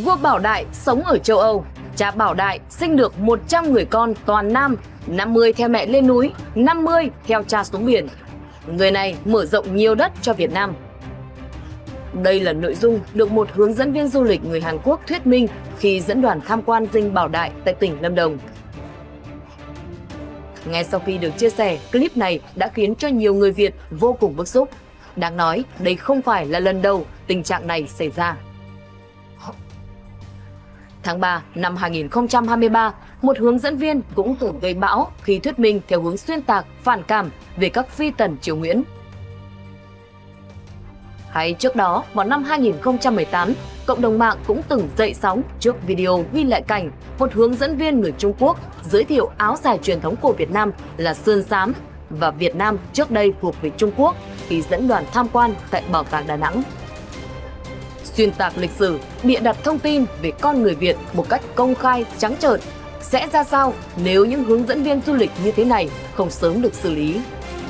Vua Bảo Đại sống ở châu Âu. Cha Bảo Đại sinh được 100 người con toàn nam, 50 theo mẹ lên núi, 50 theo cha xuống biển. Người này mở rộng nhiều đất cho Việt Nam. Đây là nội dung được một hướng dẫn viên du lịch người Hàn Quốc thuyết minh khi dẫn đoàn tham quan dinh Bảo Đại tại tỉnh Lâm Đồng. Ngay sau khi được chia sẻ, clip này đã khiến cho nhiều người Việt vô cùng bức xúc. Đáng nói, đây không phải là lần đầu tình trạng này xảy ra. Tháng 3 năm 2023, một hướng dẫn viên cũng từng gây bão khi thuyết minh theo hướng xuyên tạc, phản cảm về các phi tần triều Nguyễn. Hay trước đó, vào năm 2018, cộng đồng mạng cũng từng dậy sóng trước video ghi lại cảnh một hướng dẫn viên người Trung Quốc giới thiệu áo dài truyền thống của Việt Nam là sơn xám và Việt Nam trước đây thuộc về Trung Quốc khi dẫn đoàn tham quan tại Bảo tàng Đà Nẵng. Xuyên tạc lịch sử, bịa đặt thông tin về con người Việt một cách công khai, trắng trợn. Sẽ ra sao nếu những hướng dẫn viên du lịch như thế này không sớm được xử lý?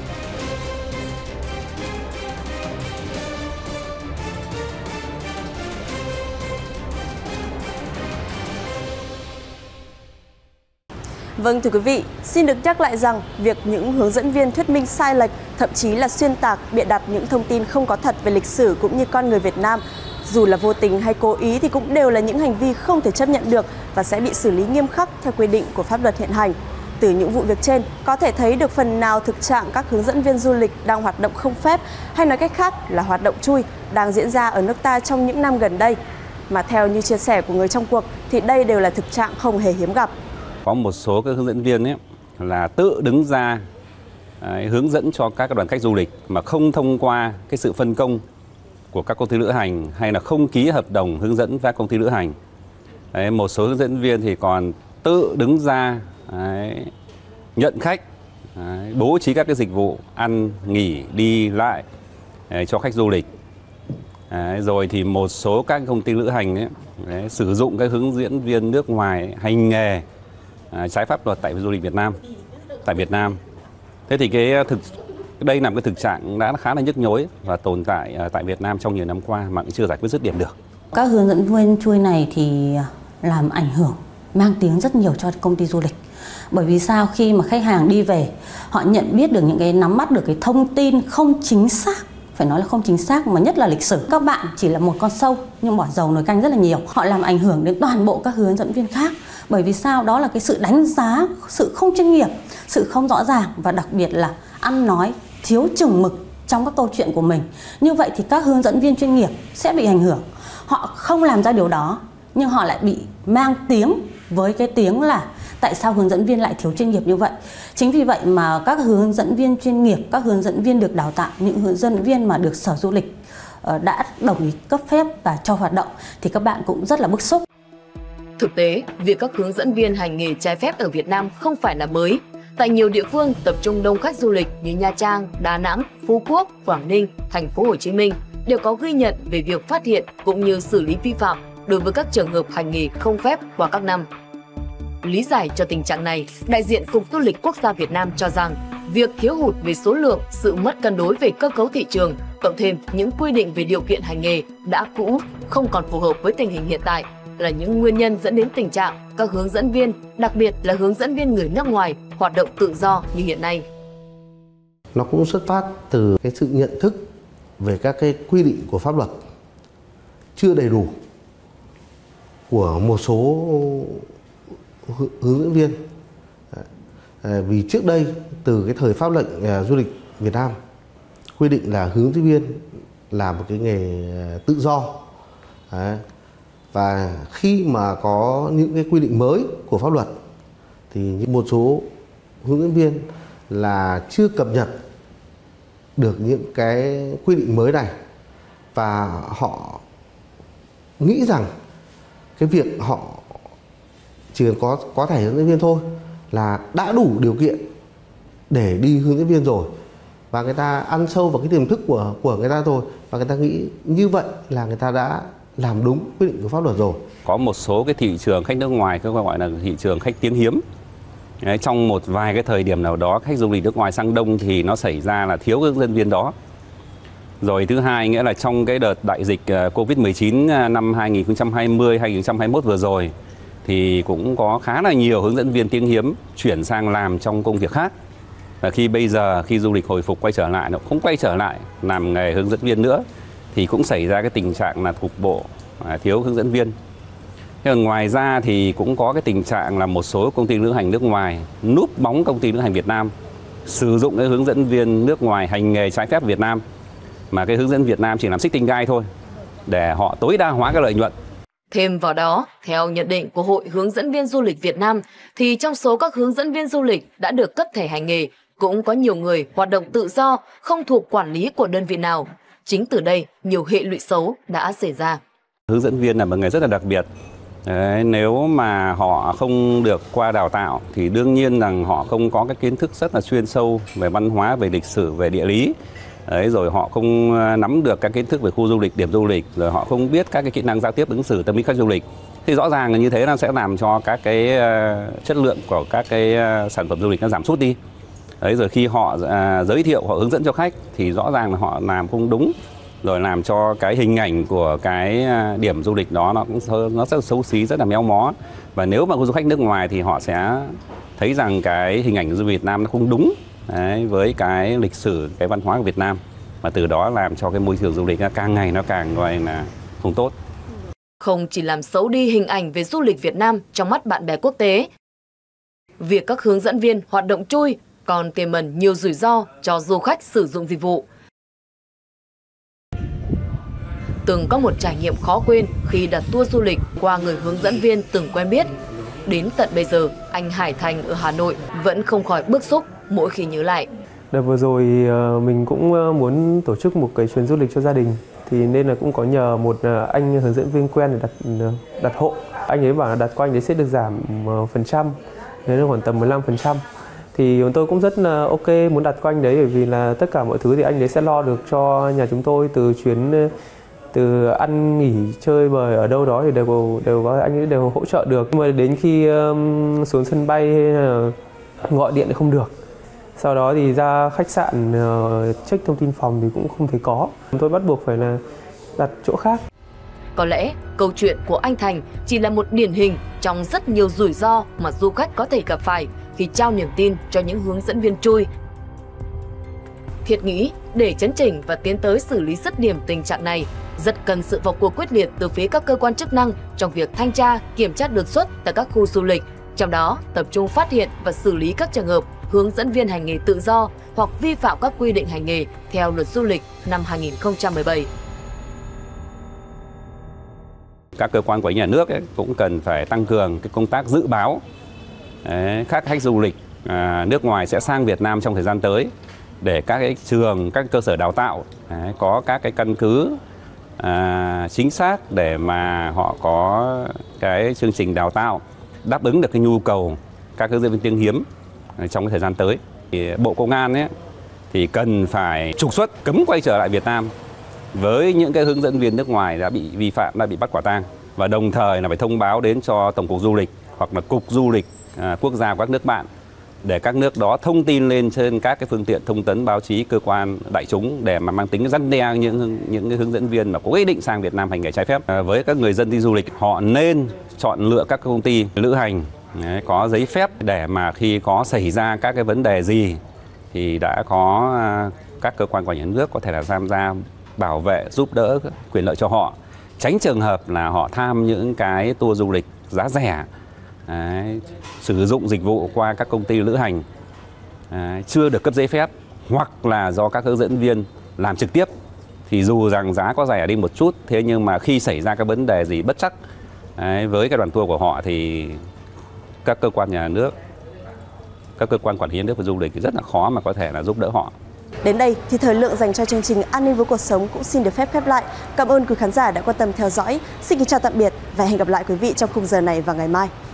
Vâng thưa quý vị, xin được nhắc lại rằng việc những hướng dẫn viên thuyết minh sai lệch, thậm chí là xuyên tạc, bịa đặt những thông tin không có thật về lịch sử cũng như con người Việt Nam, dù là vô tình hay cố ý thì cũng đều là những hành vi không thể chấp nhận được và sẽ bị xử lý nghiêm khắc theo quy định của pháp luật hiện hành. Từ những vụ việc trên, có thể thấy được phần nào thực trạng các hướng dẫn viên du lịch đang hoạt động không phép, hay nói cách khác là hoạt động chui, đang diễn ra ở nước ta trong những năm gần đây. Mà theo như chia sẻ của người trong cuộc thì đây đều là thực trạng không hề hiếm gặp. Có một số các hướng dẫn viên ấy là tự đứng ra hướng dẫn cho các đoàn khách du lịch mà không thông qua cái sự phân công của các công ty lữ hành hay là không ký hợp đồng hướng dẫn với các công ty lữ hành. Một số hướng dẫn viên thì còn tự đứng ra nhận khách, bố trí các cái dịch vụ ăn, nghỉ, đi lại cho khách du lịch. Rồi thì một số các công ty lữ hành sử dụng các hướng dẫn viên nước ngoài hành nghề trái pháp luật tại du lịch Việt Nam, tại Việt Nam. Thế thì đây là một cái thực trạng đã khá là nhức nhối và tồn tại tại Việt Nam trong nhiều năm qua mà cũng chưa giải quyết dứt điểm được. Các hướng dẫn viên chui này thì làm ảnh hưởng, mang tiếng rất nhiều cho công ty du lịch. Bởi vì sao? Khi mà khách hàng đi về, họ nhận biết được những cái, nắm bắt được cái thông tin không chính xác, phải nói là không chính xác, mà nhất là lịch sử. Các bạn chỉ là một con sâu nhưng bỏ dầu nồi canh rất là nhiều. Họ làm ảnh hưởng đến toàn bộ các hướng dẫn viên khác. Bởi vì sao? Đó là cái sự đánh giá, sự không chuyên nghiệp, sự không rõ ràng và đặc biệt là ăn nói thiếu chừng mực trong các câu chuyện của mình. Như vậy thì các hướng dẫn viên chuyên nghiệp sẽ bị ảnh hưởng. Họ không làm ra điều đó nhưng họ lại bị mang tiếng với cái tiếng là tại sao hướng dẫn viên lại thiếu chuyên nghiệp như vậy. Chính vì vậy mà các hướng dẫn viên chuyên nghiệp, các hướng dẫn viên được đào tạo, những hướng dẫn viên mà được Sở Du lịch đã đồng ý cấp phép và cho hoạt động thì các bạn cũng rất là bức xúc. Thực tế, việc các hướng dẫn viên hành nghề trái phép ở Việt Nam không phải là mới. Tại nhiều địa phương tập trung đông khách du lịch như Nha Trang, Đà Nẵng, Phú Quốc, Quảng Ninh, Thành phố Hồ Chí Minh đều có ghi nhận về việc phát hiện cũng như xử lý vi phạm đối với các trường hợp hành nghề không phép qua các năm. Lý giải cho tình trạng này, đại diện Cục Du lịch Quốc gia Việt Nam cho rằng việc thiếu hụt về số lượng, sự mất cân đối về cơ cấu thị trường, cộng thêm những quy định về điều kiện hành nghề đã cũ, không còn phù hợp với tình hình hiện tại là những nguyên nhân dẫn đến tình trạng các hướng dẫn viên, đặc biệt là hướng dẫn viên người nước ngoài, hoạt động tự do như hiện nay. Nó cũng xuất phát từ cái sự nhận thức về các cái quy định của pháp luật chưa đầy đủ của một số hướng dẫn viên. Vì trước đây từ cái thời pháp lệnh du lịch Việt Nam quy định là hướng dẫn viên là một cái nghề tự do. Và khi mà có những cái quy định mới của pháp luật thì một số hướng dẫn viên là chưa cập nhật được những cái quy định mới này và họ nghĩ rằng cái việc họ chỉ cần có thẻ hướng dẫn viên thôi là đã đủ điều kiện để đi hướng dẫn viên rồi, và người ta ăn sâu vào cái tiềm thức của người ta rồi, và người ta nghĩ như vậy là người ta đã làm đúng quy định của pháp luật rồi. Có một số cái thị trường khách nước ngoài, cái gọi là thị trường khách tiếng hiếm. Trong một vài cái thời điểm nào đó khách du lịch nước ngoài sang đông thì nó xảy ra là thiếu hướng dẫn viên đó. Rồi thứ hai nghĩa là trong cái đợt đại dịch Covid-19 năm 2020-2021 vừa rồi thì cũng có khá là nhiều hướng dẫn viên tiếng hiếm chuyển sang làm trong công việc khác. Và bây giờ khi du lịch hồi phục quay trở lại, nó không quay trở lại làm nghề hướng dẫn viên nữa thì cũng xảy ra cái tình trạng là cục bộ thiếu hướng dẫn viên. Ngoài ra thì cũng có cái tình trạng là một số công ty lữ hành nước ngoài núp bóng công ty lữ hành Việt Nam, sử dụng cái hướng dẫn viên nước ngoài hành nghề trái phép Việt Nam, mà cái hướng dẫn Việt Nam chỉ làm xích tinh gai thôi để họ tối đa hóa cái lợi nhuận. Thêm vào đó, theo nhận định của Hội Hướng dẫn viên Du lịch Việt Nam, thì trong số các hướng dẫn viên du lịch đã được cấp thẻ hành nghề, cũng có nhiều người hoạt động tự do, không thuộc quản lý của đơn vị nào. Chính từ đây, nhiều hệ lụy xấu đã xảy ra. Hướng dẫn viên là một nghề rất là đặc biệt. Đấy, nếu mà họ không được qua đào tạo thì đương nhiên rằng họ không có cái kiến thức rất là chuyên sâu về văn hóa, về lịch sử, về địa lý. Đấy, rồi họ không nắm được các kiến thức về khu du lịch, điểm du lịch, rồi họ không biết các cái kỹ năng giao tiếp ứng xử tâm lý khách du lịch. Thì rõ ràng là như thế nó sẽ làm cho các cái chất lượng của các cái sản phẩm du lịch nó giảm sút đi. Đấy, rồi khi họ giới thiệu, họ hướng dẫn cho khách thì rõ ràng là họ làm không đúng, rồi làm cho cái hình ảnh của cái điểm du lịch đó nó rất là xấu xí, rất là méo mó. Và nếu mà du khách nước ngoài thì họ sẽ thấy rằng cái hình ảnh của du lịch Việt Nam nó không đúng với cái lịch sử, cái văn hóa của Việt Nam, và từ đó làm cho cái môi trường du lịch nó càng ngày nó càng gọi là không tốt. Không chỉ làm xấu đi hình ảnh về du lịch Việt Nam trong mắt bạn bè quốc tế, việc các hướng dẫn viên hoạt động chui còn tiềm ẩn nhiều rủi ro cho du khách sử dụng dịch vụ. Từng có một trải nghiệm khó quên khi đặt tour du lịch qua người hướng dẫn viên từng quen biết. Đến tận bây giờ, anh Hải Thành ở Hà Nội vẫn không khỏi bức xúc mỗi khi nhớ lại. Đợt vừa rồi mình cũng muốn tổ chức một cái chuyến du lịch cho gia đình, thì nên là cũng có nhờ một anh hướng dẫn viên quen để đặt hộ. Anh ấy bảo là đặt qua anh ấy sẽ được giảm phần trăm, đấy là khoảng tầm 15%. Thì chúng tôi cũng rất là ok muốn đặt qua anh đấy, bởi vì là tất cả mọi thứ thì anh ấy sẽ lo được cho nhà chúng tôi, từ chuyến, từ ăn nghỉ chơi bời ở đâu đó thì đều có anh ấy đều hỗ trợ được. Nhưng mà đến khi xuống sân bay hay là gọi điện thì không được. Sau đó thì ra khách sạn check thông tin phòng thì cũng không thấy có. Chúng tôi bắt buộc phải là đặt chỗ khác. Có lẽ câu chuyện của anh Thành chỉ là một điển hình trong rất nhiều rủi ro mà du khách có thể gặp phải khi trao niềm tin cho những hướng dẫn viên chui. Thiệt nghĩ để chấn chỉnh và tiến tới xử lý dứt điểm tình trạng này, rất cần sự vào cuộc quyết liệt từ phía các cơ quan chức năng trong việc thanh tra, kiểm tra đột xuất tại các khu du lịch, trong đó tập trung phát hiện và xử lý các trường hợp hướng dẫn viên hành nghề tự do hoặc vi phạm các quy định hành nghề theo Luật Du lịch năm 2017. Các cơ quan quản lý nhà nước cũng cần phải tăng cường cái công tác dự báo các khách du lịch nước ngoài sẽ sang Việt Nam trong thời gian tới, để các cái trường, các cơ sở đào tạo có các cái căn cứ chính xác để mà họ có cái chương trình đào tạo đáp ứng được cái nhu cầu các hướng dẫn viên tiếng hiếm trong cái thời gian tới. Thì Bộ Công an thì cần phải trục xuất, cấm quay trở lại Việt Nam với những cái hướng dẫn viên nước ngoài đã bị vi phạm, đã bị bắt quả tang, và đồng thời là phải thông báo đến cho Tổng cục Du lịch hoặc là Cục Du lịch quốc gia của các nước bạn, để các nước đó thông tin lên trên các cái phương tiện thông tấn báo chí, cơ quan đại chúng để mà mang tính răn đe những cái hướng dẫn viên mà có ý định sang Việt Nam hành nghề trái phép. Với các người dân đi du lịch, họ nên chọn lựa các công ty lữ hành có giấy phép, để mà khi có xảy ra các cái vấn đề gì thì đã có các cơ quan quản lý nhà nước có thể là tham gia bảo vệ, giúp đỡ quyền lợi cho họ, tránh trường hợp là họ tham những cái tour du lịch giá rẻ, sử dụng dịch vụ qua các công ty lữ hành chưa được cấp giấy phép, hoặc là do các hướng dẫn viên làm trực tiếp. Thì dù rằng giá có rẻ đi một chút, thế nhưng mà khi xảy ra các vấn đề gì bất trắc với cái đoàn tour của họ thì các cơ quan nhà nước, các cơ quan quản lý nhà nước về du lịch thì rất là khó mà có thể là giúp đỡ họ. Đến đây thì thời lượng dành cho chương trình An ninh với cuộc sống cũng xin được phép khép lại. Cảm ơn quý khán giả đã quan tâm theo dõi. Xin kính chào tạm biệt và hẹn gặp lại quý vị trong khung giờ này vào ngày mai.